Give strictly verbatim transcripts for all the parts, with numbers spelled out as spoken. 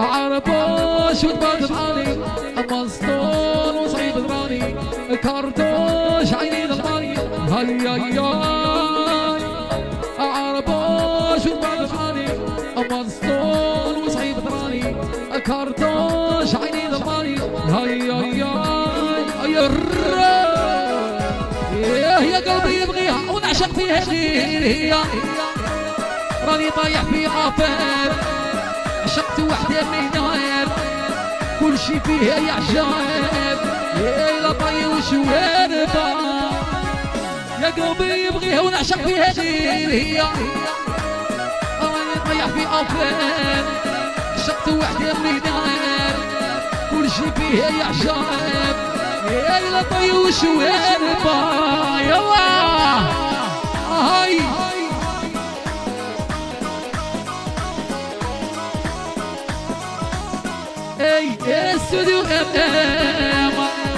عربوش وتبادل علي مسطول وصعيب دراني كرتوش عيني ضلماني هيا هيا عربوش وتبادل علي مسطول وصعيب دراني كرتوش عيني ضلماني هيا هيا هيا يا قلبي يبغيها ونعشق فيها غير هي راني طايح في عافر عشقت وحدة من نار كل شي فيها يعجب يا لطي وشواربة يا قلبي يبغيها ونعشق فيها غير هي راني طايح في عافر عشقت وحدة من نار كل شي فيها يعجب يا لطي وشواربة يلا هاي اي استوديو ام ام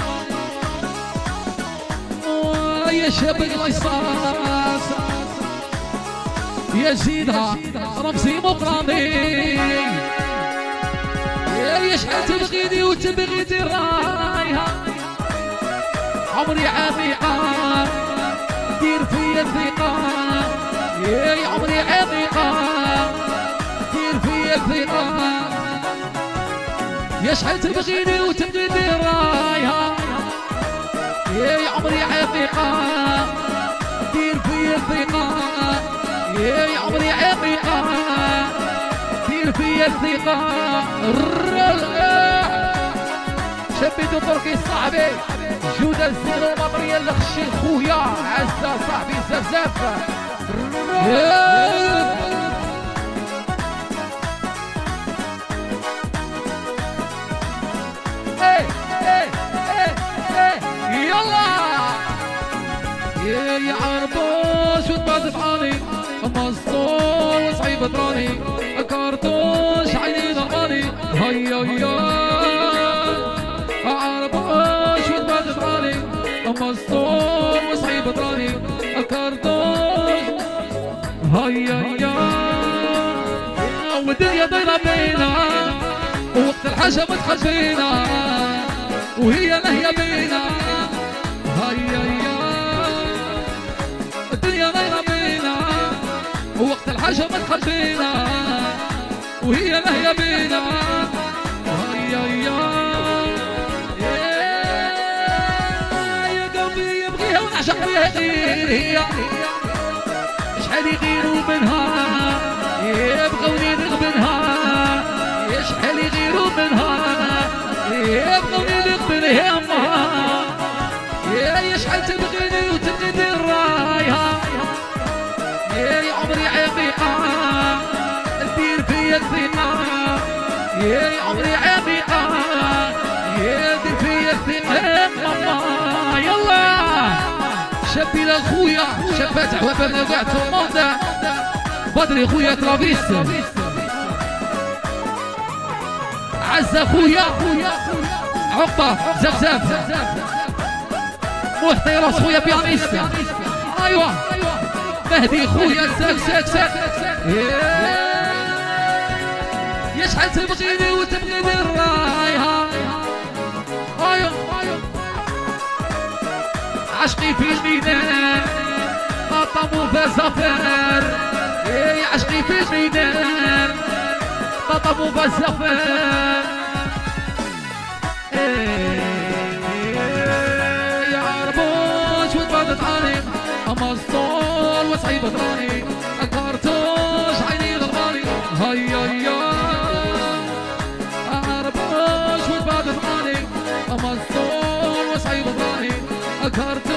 يا شباب القصاص يا زيدها رمزي مقراني يا شحال تبغيني وتبغيني رايها عمري عامي عام دير فيا الثقة يا عمري عامي عام دير فيا الثقة يا شحال تبغيني وتبغيني رايها يا عمري عامي عام دير فيا الثقة يا عمري عامي عام دير فيا الثقة شبيتو تركي صاحبي جودة الزيرو المطرية اللي خشي خويا عزة صاحبي زفزف ايه ايه ايه ايه يلا يا يا عربوش وتبادل علي مسطول وصعيب دراني كرتوش عيني ضرباني هيا هيا عربوش وتبادل علي مسطول وصعيب دراني كرتوش هيا هيا والدنيا دايرة بينا ووقت الحاجة متخبينا وهي لهية بينا هيا هيا الدنيا دايرة بينا ووقت الحاجة متخبينا وهي لهية بينا هيا هيا يا قلبي يبغيها ونعشق فيها غير هي شحال يغيروا منها يبغوني نغبنها شحال يغيروا منها يبغوني نغبنها يمها يا شحال تبغيني وتبغيني رايها يا عمري عميقة دير فيا الثقة يا عمري عميقة يا دير فيا الثقة ماما يلا شبي لخويا شبات عوافنا كاع توموندا بدري خويا ترافيس عزة خويا عقبة زفزف محتي راس خويا بيانيست ايوا مهدي خويا ساك ساك ساك يا شحال تبغيني وتبغيني الرايها ايوا عشقي في الميدان طمو بزفر يا عشقي في الميدان طمو بزفر يا عربوش وتبادل علي مسطول وصعيب دراني كرتوش عيني غراني هيا هيا عربوش وتبادل علي مسطول وصعيب دراني كرتوش